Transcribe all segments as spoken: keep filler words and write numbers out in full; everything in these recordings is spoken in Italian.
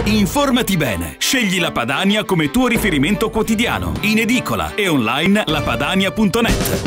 Informati bene. Scegli La Padania come tuo riferimento quotidiano. In edicola e online lapadania punto net.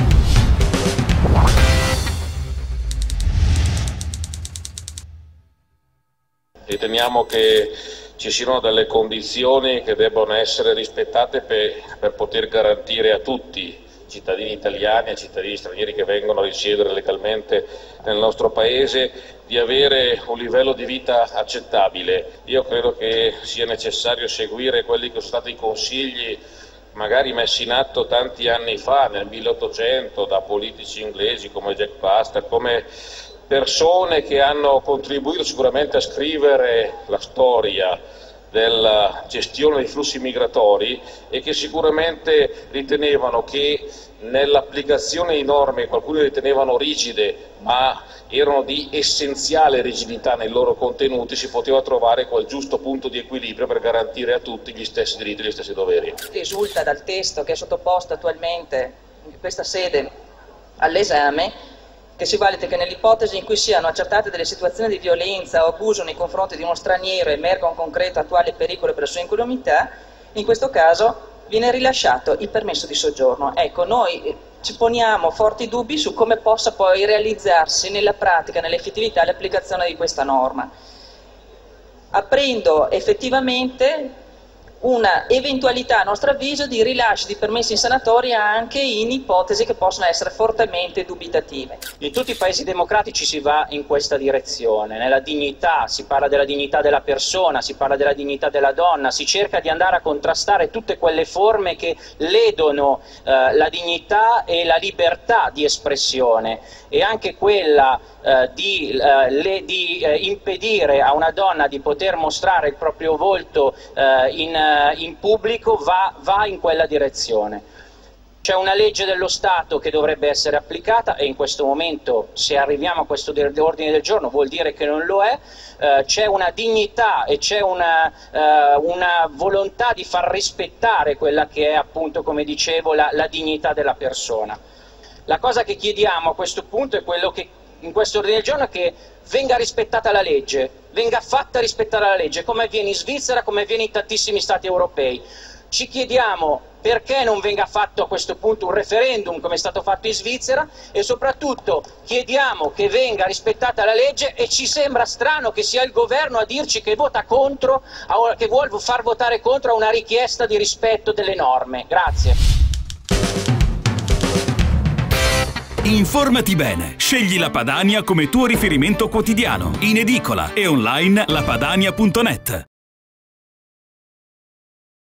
Riteniamo che ci siano delle condizioni che debbono essere rispettate per, per poter garantire a tutti, cittadini italiani e cittadini stranieri che vengono a risiedere legalmente nel nostro Paese, di avere un livello di vita accettabile. Io credo che sia necessario seguire quelli che sono stati i consigli magari messi in atto tanti anni fa, nel milleottocento, da politici inglesi come Jack Pastor, come persone che hanno contribuito sicuramente a scrivere la storia della gestione dei flussi migratori e che sicuramente ritenevano che nell'applicazione di norme che alcuni ritenevano rigide ma erano di essenziale rigidità nei loro contenuti, si poteva trovare quel giusto punto di equilibrio per garantire a tutti gli stessi diritti e gli stessi doveri. Risulta dal testo che è sottoposto attualmente in questa sede all'esame che si valuta che nell'ipotesi in cui siano accertate delle situazioni di violenza o abuso nei confronti di uno straniero e emerga un concreto attuale pericolo per la sua incolumità, in questo caso viene rilasciato il permesso di soggiorno. Ecco, noi ci poniamo forti dubbi su come possa poi realizzarsi nella pratica, nell'effettività, l'applicazione di questa norma, aprendo effettivamente una eventualità, a nostro avviso, di rilascio di permessi in sanatoria anche in ipotesi che possono essere fortemente dubitative. In tutti i paesi democratici si va in questa direzione, nella dignità, si parla della dignità della persona, si parla della dignità della donna, si cerca di andare a contrastare tutte quelle forme che ledono eh, la dignità e la libertà di espressione e anche quella eh, di, eh, le, di eh, impedire a una donna di poter mostrare il proprio volto eh, in in pubblico va, va in quella direzione. C'è una legge dello Stato che dovrebbe essere applicata e in questo momento, se arriviamo a questo ordine del giorno, vuol dire che non lo è. Eh, c'è una dignità e c'è una, eh, una volontà di far rispettare quella che è, appunto, come dicevo, la, la dignità della persona. La cosa che chiediamo a questo punto è quello che in questo ordine del giorno è che venga rispettata la legge, venga fatta rispettare la legge, come avviene in Svizzera, come avviene in tantissimi stati europei. Ci chiediamo perché non venga fatto a questo punto un referendum come è stato fatto in Svizzera e soprattutto chiediamo che venga rispettata la legge e ci sembra strano che sia il governo a dirci che vota contro, che vuole far votare contro a una richiesta di rispetto delle norme. Grazie. Informati bene. Scegli La Padania come tuo riferimento quotidiano. In edicola e online lapadania punto net.